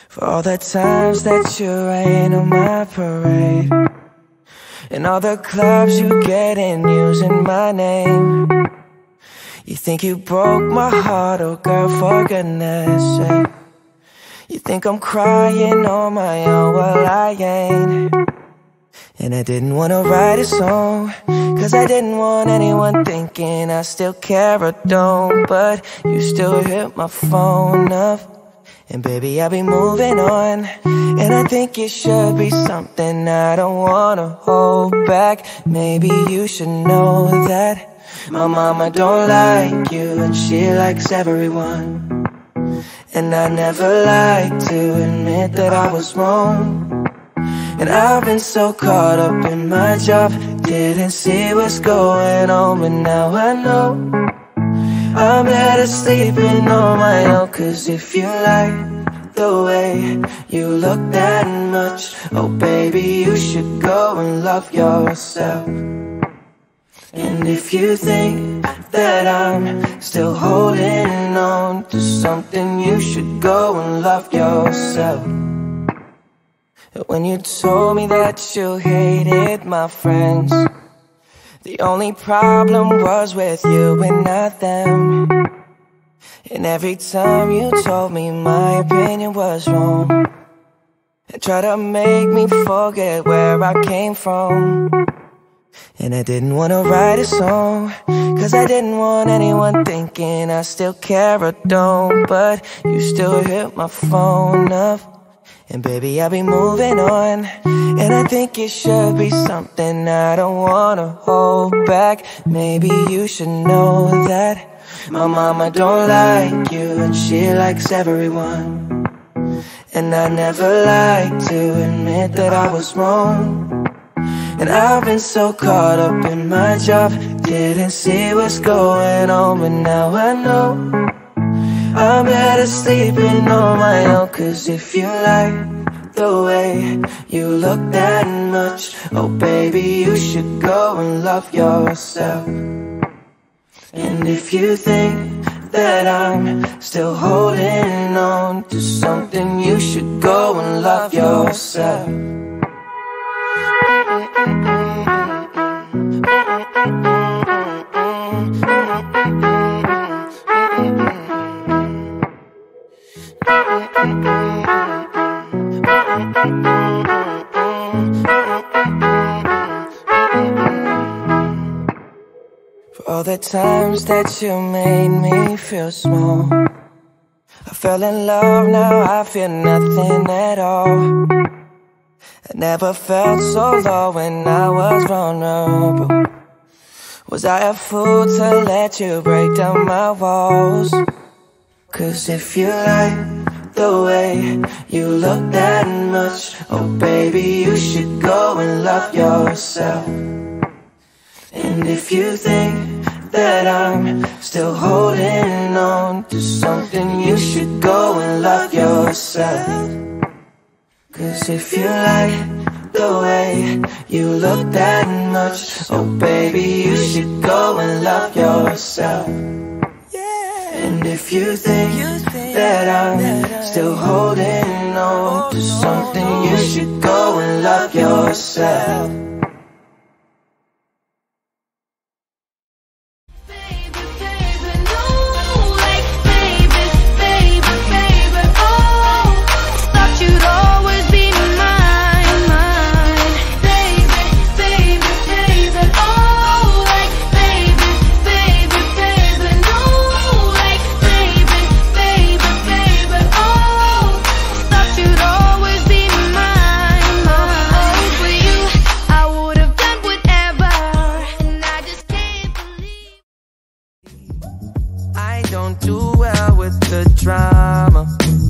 For all the times that you rain on my parade, and all the clubs you get in using my name. You think you broke my heart, oh girl, for goodness sake. You think I'm crying on my own, well I ain't. And I didn't wanna write a song, cause I didn't want anyone thinking I still care or don't. But you still hit my phone up, and baby I'll be moving on. And I think it should be something I don't wanna hold back. Maybe you should know that my mama don't like you, and she likes everyone. And I never like to admit that I was wrong. And I've been so caught up in my job, didn't see what's going on. But now I know I'm better sleeping on my own. Cause if you like the way you look that much, oh baby, you should go and love yourself. And if you think that I'm still holding on to something, you should go and love yourself. When you told me that you hated my friends, the only problem was with you and not them. And every time you told me my opinion was wrong, and tried to make me forget where I came from. And I didn't wanna write a song, cause I didn't want anyone thinking I still care or don't. But you still hit my phone up, and baby I'll be moving on. And I think it should be something I don't wanna hold back. Maybe you should know that my mama don't like you, and she likes everyone. And I never like to admit that I was wrong. And I've been so caught up in my job, didn't see what's going on. But now I know I'm better sleeping on my own. Cause if you like the way you look that much, oh baby, you should go and love yourself. And if you think that I'm still holding on to something, you should go and love yourself. For all the times that you made me feel small, I fell in love, now I feel nothing at all. I never felt so low when I was vulnerable. Was I a fool to let you break down my walls? Cause if you like the way you look that much, oh baby, you should go and love yourself. And if you think that I'm still holding on to something, you should go and love yourself. Cause if you like the way you look that much, oh baby, you should go and love yourself. And if you think that I'm still holding on to something, you should go and love yourself. Don't do well with the drama,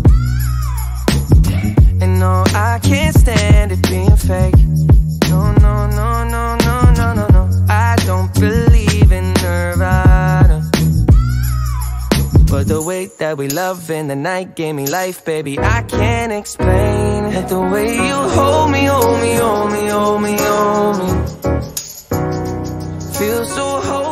and no, I can't stand it being fake. No, no, no, no, no, no, no, no. I don't believe in Nirvana, but the way that we love in the night gave me life, baby. I can't explain it. The way you hold me, hold me, hold me, hold me, hold me, feels so whole.